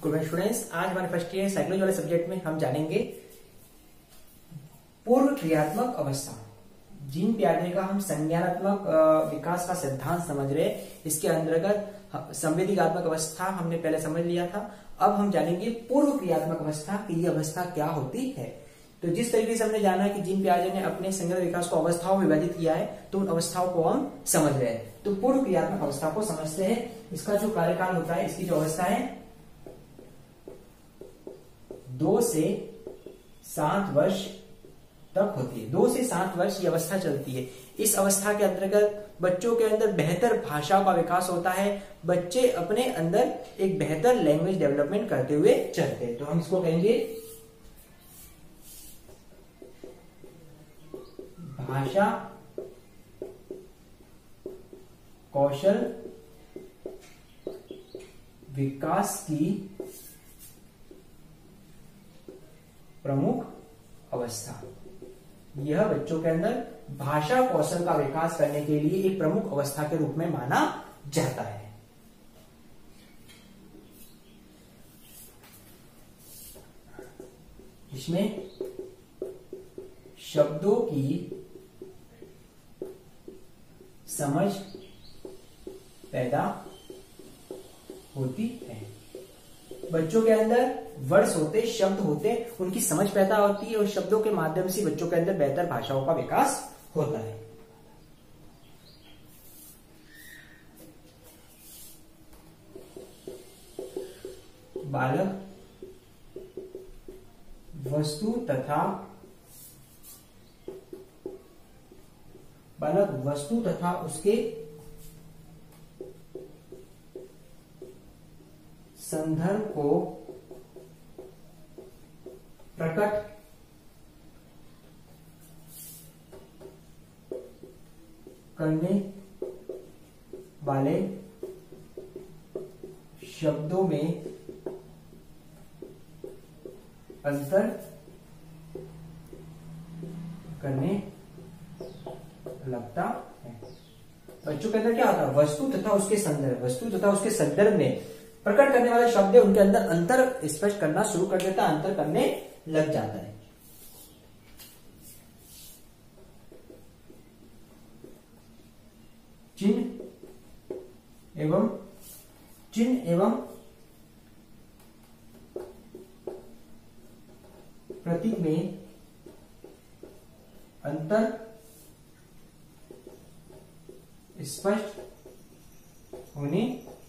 Good morning students. आज हमारे first year psychology वाले सब्जेक्ट में हम जानेंगे पूर्व क्रियात्मक अवस्था। जीन पियाजे का हम संज्ञानात्मक विकास का सिद्धांत समझ रहे हैं। इसके अंतर्गत संवेदीगात्मक अवस्था हमने पहले समझ लिया था। अब हम जानेंगे पूर्व क्रियात्मक अवस्था की ये अवस्था क्या होती है। तो जिस तरीके से हमने जाना कि जीन पियाजे ने अपने संज्ञान विकास को अवस्थाओं में विभाजित किया है, तो उन अवस्थाओं को हम समझ रहे हैं। तो पूर्व क्रियात्मक अवस्था को समझते हैं। इसका जो कार्यकाल होता है, इसकी जो अवस्था है 2 से 7 वर्ष तक होती है। 2 से 7 वर्ष ये अवस्था चलती है। इस अवस्था के अंतर्गत बच्चों के अंदर बेहतर भाषा का विकास होता है। बच्चे अपने अंदर एक बेहतर लैंग्वेज डेवलपमेंट करते हुए चलते हैं। तो हम इसको कहेंगे भाषा कौशल विकास की प्रमुख अवस्था। यह बच्चों के अंदर भाषा कौशल का विकास करने के लिए एक प्रमुख अवस्था के रूप में माना जाता है। इसमें शब्दों की समझ पैदा होती है। बच्चों के अंदर वर्ड्स होते, शब्द होते, उनकी समझ पैदा होती है और शब्दों के माध्यम से बच्चों के अंदर बेहतर भाषाओं का विकास होता है। बालक वस्तु तथा उसके संदर्भ को प्रकट करने वाले शब्दों में अंतर करने लगता है। बच्चों के अंदर क्या होता है? वस्तु तथा उसके संदर्भ में प्रकट करने वाले शब्द उनके अंदर अंतर स्पष्ट करना शुरू कर देता है, अंतर करने लग जाता है। चिन्ह एवं प्रतीक में अंतर स्पष्ट होने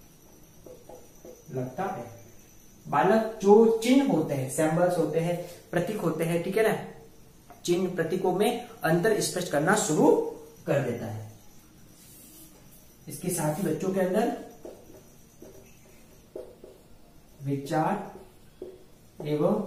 लगता है। बालक जो चिन्ह होते हैं, सिंबल्स होते हैं, प्रतीक होते हैं, ठीक है ना, चिन्ह प्रतीकों में अंतर स्पष्ट करना शुरू कर देता है। इसके साथ ही बच्चों के अंदर विचार एवं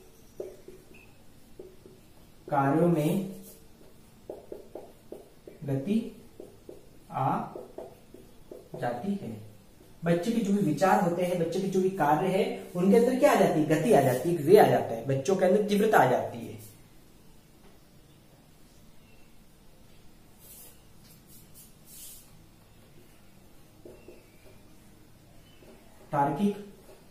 कार्यों में गति आ जाती है। बच्चे के जो भी विचार होते हैं, बच्चे के जो भी कार्य है, उनके अंदर क्या आ जाती है? गति आ जाती है, वे आ जाता है। बच्चों के अंदर तीव्रता आ जाती है। तार्किक,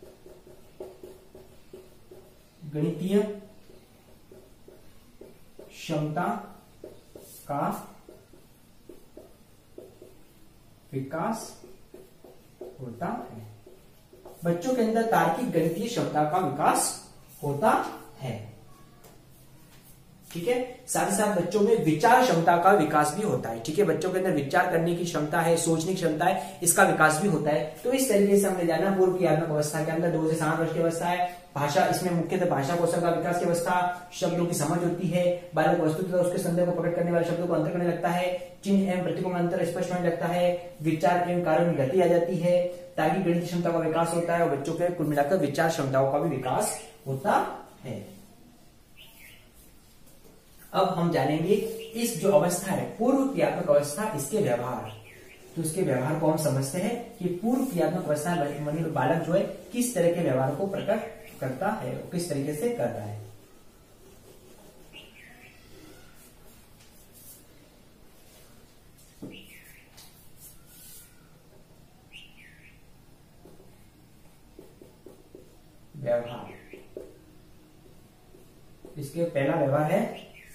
गणितीय क्षमता का विकास होता है। बच्चों के अंदर तार्किक गणितीय क्षमता का विकास होता है, ठीक है। साथ ही साथ बच्चों में विचार क्षमता का विकास भी होता है, ठीक है। बच्चों के अंदर विचार करने की क्षमता है, सोचने की क्षमता है, इसका विकास भी होता है। तो इस तरीके से हमने जाना पूर्व क्रियात्मक अवस्था के अंदर 2 से 7 वर्ष की अवस्था है। भाषा, इसमें मुख्यतः भाषा कौशल का विकास की अवस्था, शब्दों की समझ होती है। बालक वस्तु तथा उसके संदर्भ को प्रकट करने वाले शब्दों को अंतर करने लगता है। चिन्ह एवं प्रतीकों में अंतर स्पष्ट होने लगता है। विचार एवं कार्यों में गति आ जाती है। तार्किक गणितीय क्षमता का विकास होता है और बच्चों के कुल मिलाकर विचार क्षमताओं का भी विकास होता है। अब हम जानेंगे इस जो अवस्था है पूर्व क्रियात्मक अवस्था, इसके व्यवहार। तो इसके व्यवहार को हम समझते हैं कि पूर्व क्रियात्मक अवस्था में बालक जो है किस तरह के व्यवहार को प्रकट करता है, किस तरीके से करता है। व्यवहार। इसके पहला व्यवहार है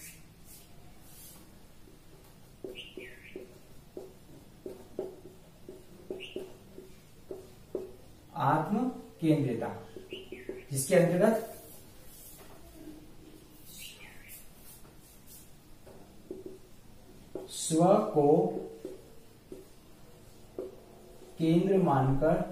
आत्म केंद्रिता, जिसके अंतर्गत स्व को केंद्र मानकर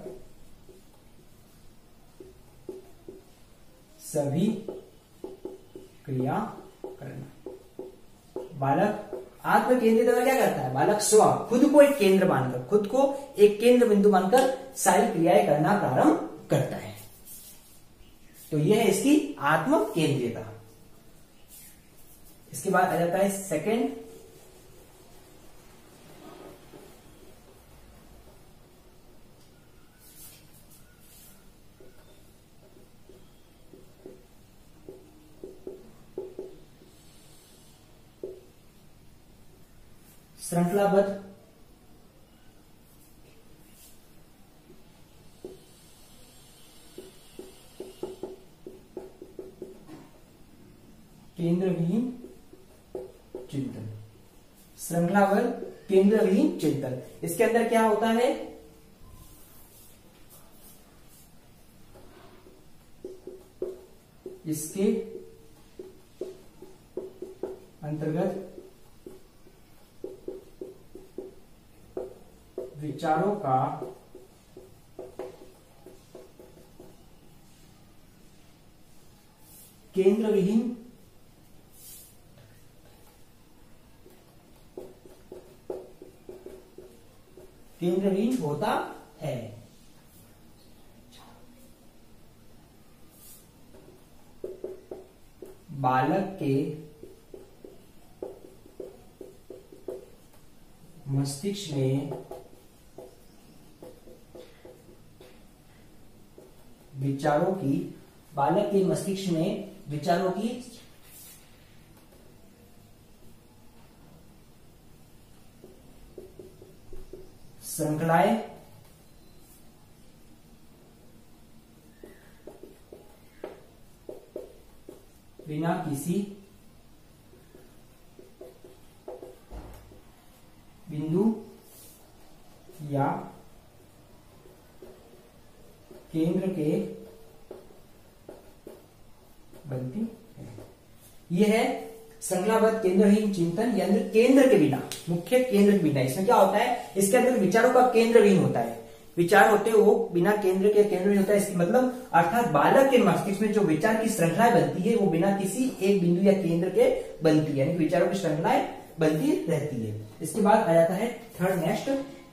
सभी क्रिया करना। बालक आत्म केंद्रित में क्या करता है? बालक स्व खुद को एक केंद्र मानकर, खुद को एक केंद्र बिंदु मानकर सारी क्रियाएं करना प्रारंभ करता है। तो यह है इसकी आत्म केंद्रियता। इसके बाद आ जाता है सेकंड, श्रृंखलाबद्ध केंद्रविहीन चिंतन। श्रृंखलाबद्ध केंद्रविहीन चिंतन, इसके अंदर क्या होता है? इसके अंतर्गत विचारों का केंद्रविहीन होता है। बालक के मस्तिष्क में विचारों की, बालक के मस्तिष्क में विचारों की श्रृंखलाएं बिना किसी बिंदु या केंद्र के बनती है। यह है श्रृंखलाबद्ध केंद्रहीन चिंतन, यानी केंद्र के बिना, मुख्य केंद्र के बिना। इसमें क्या होता है? इसके अंदर विचारों का केंद्रहीन होता है, विचार होते हैं वो बिना केंद्र के केंद्रहीन होता है। इसकी मतलब अर्थात बालक के मस्तिष्क में जो विचार की श्रृंखलाएं बनती है वो बिना किसी एक बिंदु या केंद्र के बनती है, यानी विचारों की श्रृंखलाएं बनती रहती है। इसके बाद आ जाता है थर्ड, नेक्स्ट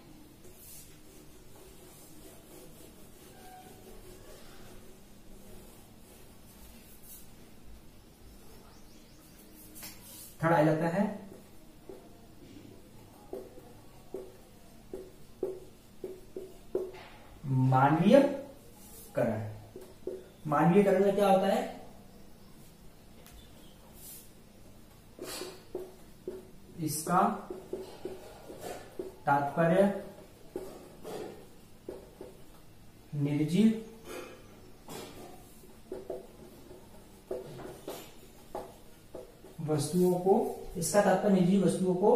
थर्ड आ जाता है मानवीयकरण। मानवीयकरण में क्या होता है? इसका तात्पर्य निर्जीव वस्तुओं को, इसका तात्पर्य निर्जीव वस्तुओं को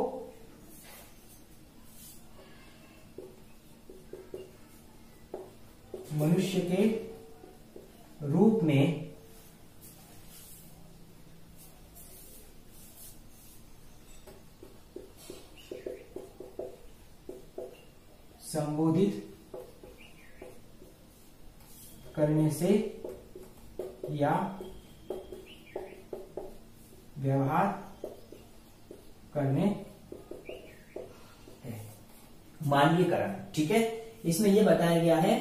मनुष्य के रूप में संबोधित करने से या व्यवहार करने है। मानवीयकरण, ठीक है। इसमें यह बताया गया है,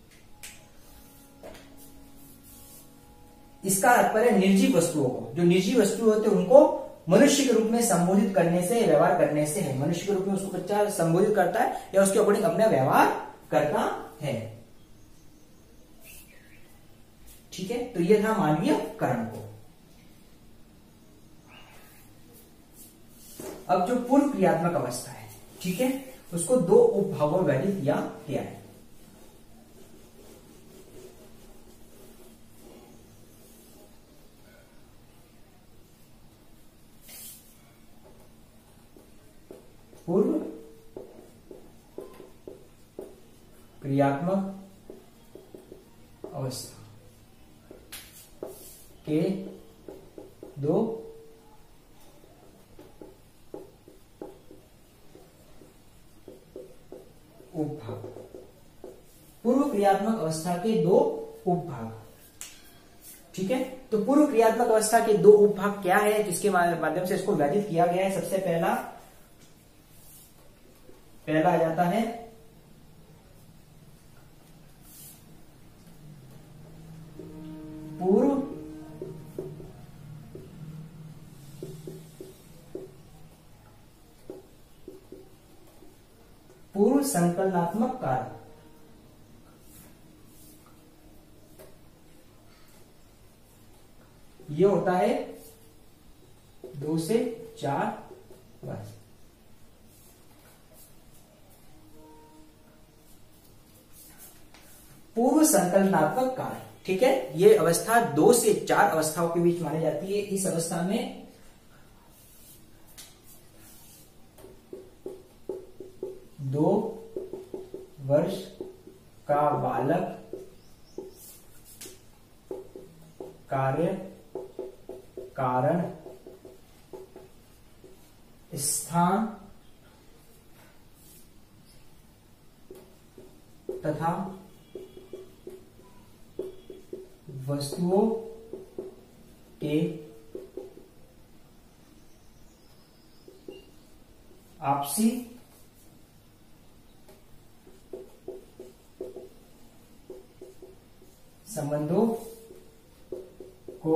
इसका तात्पर्य निर्जीव वस्तुओं को, जो निर्जीव वस्तु होते हैं उनको मनुष्य के रूप में संबोधित करने से, व्यवहार करने से है। मनुष्य के रूप में उसको बच्चा संबोधित करता है या उसके अकॉर्डिंग अपना व्यवहार करता है, ठीक है। तो यह था मानवीयकरण को। अब जो पूर्व क्रियात्मक अवस्था है, ठीक है, उसको दो उपभागों में विभाजित किया गया है। पूर्व क्रियात्मक अवस्था के दो उपभाग। पूर्व क्रियात्मक अवस्था के दो उपभाग, ठीक है। तो पूर्व क्रियात्मक अवस्था के दो उपभाग क्या है, जिसके माध्यम से इसको विभाजित किया गया है। सबसे पहला आ जाता है पूर्व संकलनात्मक कारक। ये होता है 2 से 4 वर्ष। पूर्व संकलनात्मक कारक, ठीक है। ये अवस्था 2 से 4 अवस्थाओं के बीच मानी जाती है। इस अवस्था में 2 वर्ष का बालक कार्य कारण स्थान तथा वस्तुओं के आपसी संबंधों को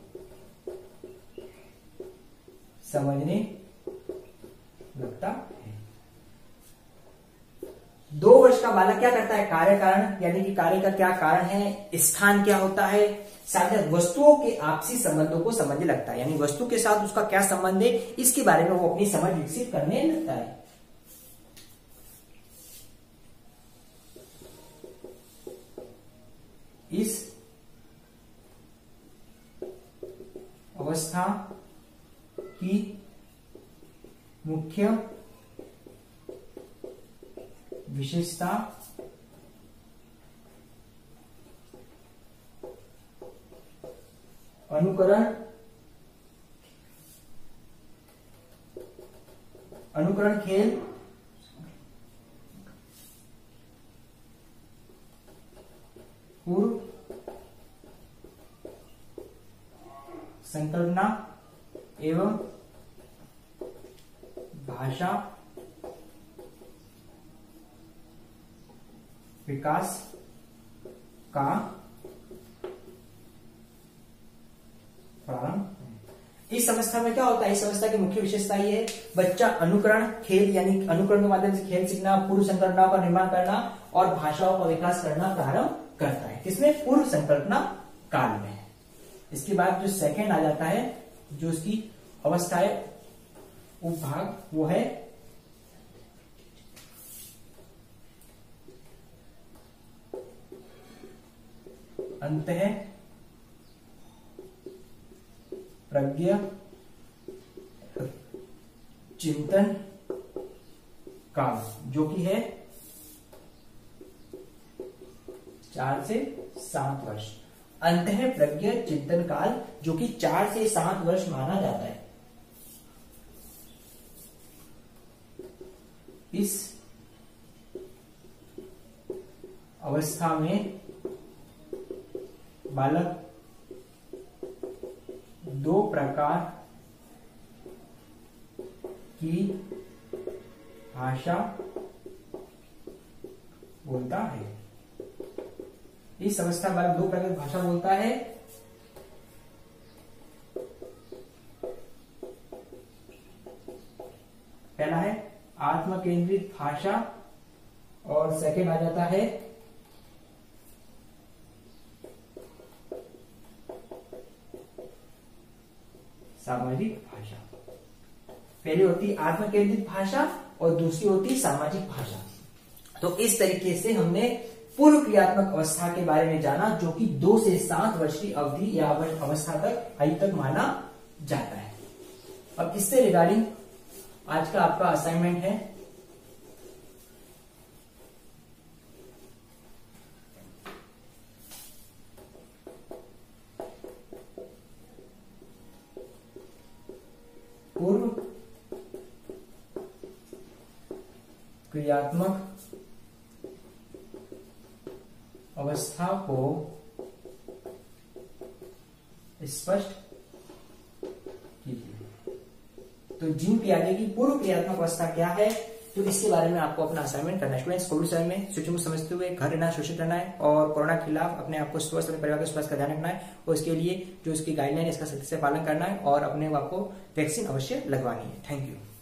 समझने लगता है। 2 वर्ष का बालक क्या करता है, कार्य कारण, यानी कि कार्य का क्या कारण है, स्थान क्या होता है, साथ ही वस्तुओं के आपसी संबंधों को समझने लगता है, यानी वस्तु के साथ उसका क्या संबंध है, इसके बारे में वो अपनी समझ विकसित करने लगता है। इस अवस्था की मुख्य विशेषता अनुकरण खेल पूर्व संकल्पना एवं भाषा विकास का प्रारंभ। इस अवस्था में क्या होता है, इस अवस्था की मुख्य विशेषता ये है, बच्चा अनुकरण खेल यानी अनुकरण के माध्यम से खेल सीखना, पूर्व संकल्पनाओं का निर्माण करना और भाषाओं का विकास करना प्रारंभ करता है। किसमें, पूर्व संकल्पना काल में। इसके बाद जो सेकंड आ जाता है, जो इसकी अवस्था है उपभाग, वो है अंतः प्रज्ञ चिंतन काल, जो कि है 4 से 7 वर्ष। अंतः प्रज्ञ चिंतन काल जो कि 4 से 7 वर्ष माना जाता है। इस अवस्था में बालक 2 प्रकार की भाषा बोलता है। इस अवस्था में बालक 2 प्रकार की भाषा बोलता है। पहला है आत्म केंद्रित भाषा और सेकंड आ जाता है सामाजिक भाषा। पहली होती आत्म केंद्रित भाषा और दूसरी होती सामाजिक भाषा। तो इस तरीके से हमने पूर्व क्रियात्मक अवस्था के बारे में जाना, जो कि 2 से 7 वर्ष की अवधि या अवस्था तक आयु तक माना जाता है। अब इससे रिगार्डिंग आज का आपका असाइनमेंट है पूर्व क्रियात्मक अवस्था को स्पष्ट कीजिए। तो जीन पियागे की पूर्व क्रियात्मक अवस्था क्या है, तो इसके बारे में आपको अपना असाइनमेंट करना है। स्टूडेंट्स, कोविड समय में सूचीमुख समझते हुए घर रहना, सुरक्षित रहना है और कोरोना के खिलाफ अपने आप को स्वस्थ, अपने परिवार के स्वास्थ्य का ध्यान रखना है और इसके लिए जो इसकी गाइडलाइन है इसका सख्ती से पालन करना है और अपने आप को वैक्सीन अवश्य लगवानी है। Thank you.